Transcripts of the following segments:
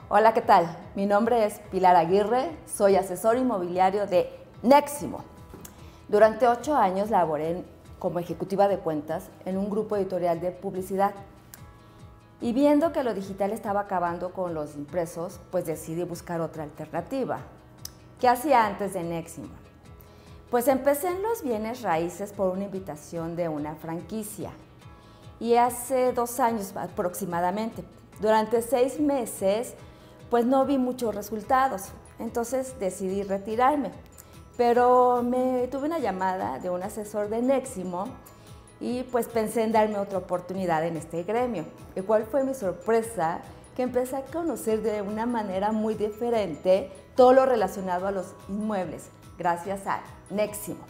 Hola, ¿qué tal? Mi nombre es Pilar Aguirre, soy asesor inmobiliario de Neximo. Durante 8 años laboré como ejecutiva de cuentas en un grupo editorial de publicidad. Y viendo que lo digital estaba acabando con los impresos, pues decidí buscar otra alternativa. ¿Qué hacía antes de Neximo? Pues empecé en los bienes raíces por una invitación de una franquicia. Y hace 2 años aproximadamente, durante 6 meses, pues no vi muchos resultados. Entonces decidí retirarme. Pero tuve una llamada de un asesor de Neximo y pues pensé en darme otra oportunidad en este gremio. ¿Y cuál fue mi sorpresa? Que empecé a conocer de una manera muy diferente todo lo relacionado a los inmuebles, gracias a Neximo.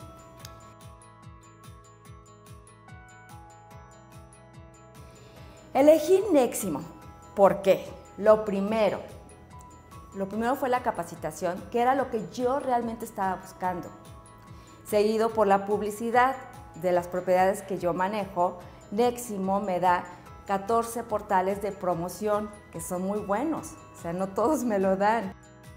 Elegí Neximo. ¿Por qué? Lo primero fue la capacitación, que era lo que yo realmente estaba buscando. Seguido por la publicidad de las propiedades que yo manejo. Neximo me da 14 portales de promoción, que son muy buenos, o sea, no todos me lo dan.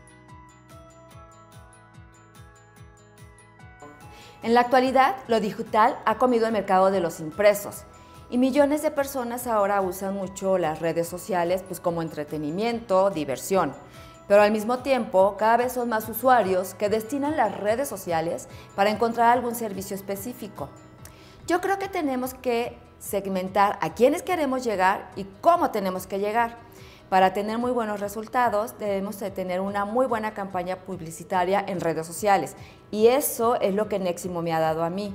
En la actualidad, lo digital ha comido el mercado de los impresos y millones de personas ahora usan mucho las redes sociales pues como entretenimiento, diversión. Pero al mismo tiempo, cada vez son más usuarios que destinan las redes sociales para encontrar algún servicio específico. Yo creo que tenemos que segmentar a quiénes queremos llegar y cómo tenemos que llegar. Para tener muy buenos resultados, debemos de tener una muy buena campaña publicitaria en redes sociales. Y eso es lo que Neximo me ha dado a mí.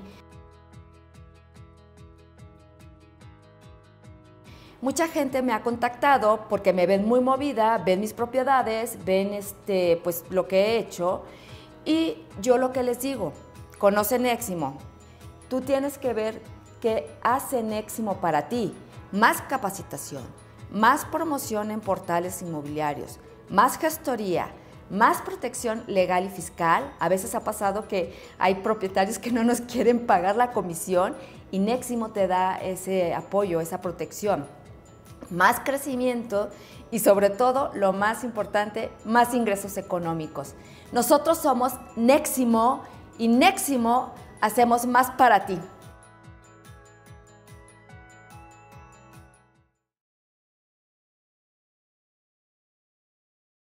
Mucha gente me ha contactado porque me ven muy movida, ven mis propiedades, ven pues, lo que he hecho. Y yo lo que les digo, conoce Neximo. Tú tienes que ver qué hace Neximo para ti. Más capacitación, más promoción en portales inmobiliarios, más gestoría, más protección legal y fiscal. A veces ha pasado que hay propietarios que no nos quieren pagar la comisión y Neximo te da ese apoyo, esa protección. Más crecimiento y sobre todo, lo más importante, más ingresos económicos. Nosotros somos Neximo y Neximo hacemos más para ti.